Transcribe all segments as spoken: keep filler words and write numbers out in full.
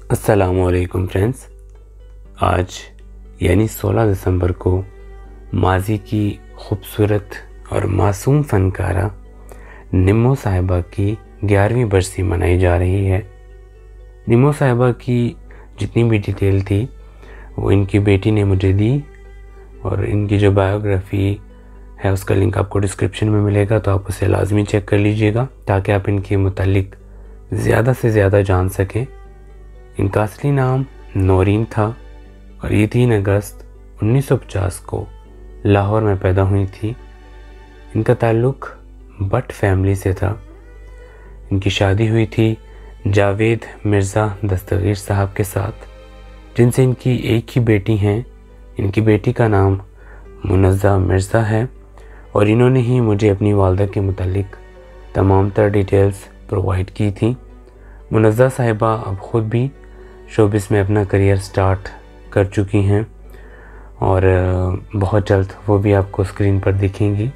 السلام علیکم فرینڈز، آج یعنی سولہ دسمبر کو ماضی کی خوبصورت اور معصوم فنکارہ نمو صاحبہ کی گیارہویں برسی منائی جا رہی ہے۔ نمو صاحبہ کی جتنی بھی ڈیٹیل تھی وہ ان کی بیٹی نے مجھے دی، اور ان کی جو بایوگرافی ہے اس کا لنک آپ کو ڈسکرپشن میں ملے گا، تو آپ اسے لازمی چیک کر لیجئے گا تاکہ آپ ان کے متعلق زیادہ سے زیادہ جان سکیں۔ ان کا اصلی نام نورین تھا اور یہ تین اگست انیس سو پچاس کو لاہور میں پیدا ہوئی تھی۔ ان کا تعلق بٹ فیملی سے تھا۔ ان کی شادی ہوئی تھی جاوید مرزا دستگیر صاحب کے ساتھ، جن سے ان کی ایک ہی بیٹی ہیں۔ ان کی بیٹی کا نام منزہ مرزا ہے، اور انہوں نے ہی مجھے اپنی والدہ کے متعلق تمام تر ڈیٹیلز پرووائڈ کی تھیں۔ منزہ صاحبہ اب خود بھی شوبز میں اپنا کریئر سٹارٹ کر چکی ہیں، اور بہت جلد وہ بھی آپ کو اسکرین پر دکھیں گی۔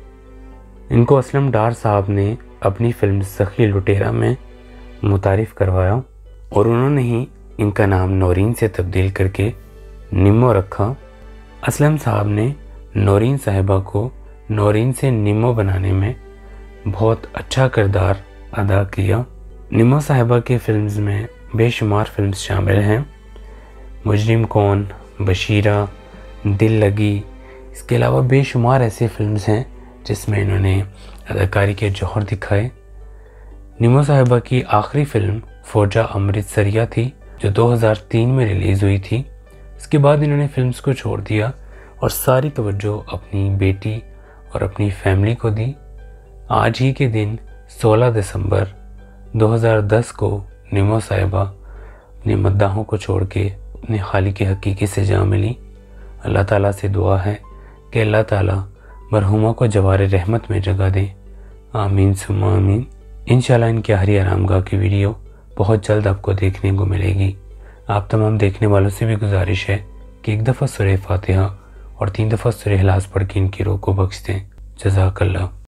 ان کو اسلم ڈار صاحب نے اپنی فلم سخی لٹیرا میں متعارف کروایا، اور انہوں نے ہی ان کا نام نورین سے تبدیل کر کے نمو رکھا۔ اسلم صاحب نے نورین صاحبہ کو نورین سے نمو بنانے میں بہت اچھا کردار ادا کیا۔ نمو صاحبہ کے فلمز میں بے شمار فلمز شامل ہیں، مجرم کون، بشیرہ، دل لگی۔ اس کے علاوہ بے شمار ایسے فلمز ہیں جس میں انہوں نے اداکاری کے جوہر دکھائے۔ نمو صاحبہ کی آخری فلم فوجہ امرتسریہ تھی، جو دو ہزار تین میں ریلیز ہوئی تھی۔ اس کے بعد انہوں نے فلمز کو چھوڑ دیا اور ساری توجہ اپنی بیٹی اور اپنی فیملی کو دی۔ آج ہی کے دن سولہ دسمبر دو ہزار دس کو نمو صاحبہ اپنے مداحوں کو چھوڑ کے اپنے خالق حقیقی سے جا ملی۔ اللہ تعالیٰ سے دعا ہے کہ اللہ تعالیٰ مرحومہ کو جوار رحمت میں جگہ دیں، آمین ثم آمین۔ انشاءاللہ ان کی آخری آرامگاہ کی ویڈیو بہت جلد آپ کو دیکھنے کو ملے گی۔ آپ تمام دیکھنے والوں سے بھی گزارش ہے کہ ایک دفعہ سورہ فاتحہ اور تین دفعہ سورہ اخلاص پڑھ کے ان کی روح کو بخش دیں۔ جزاک اللہ۔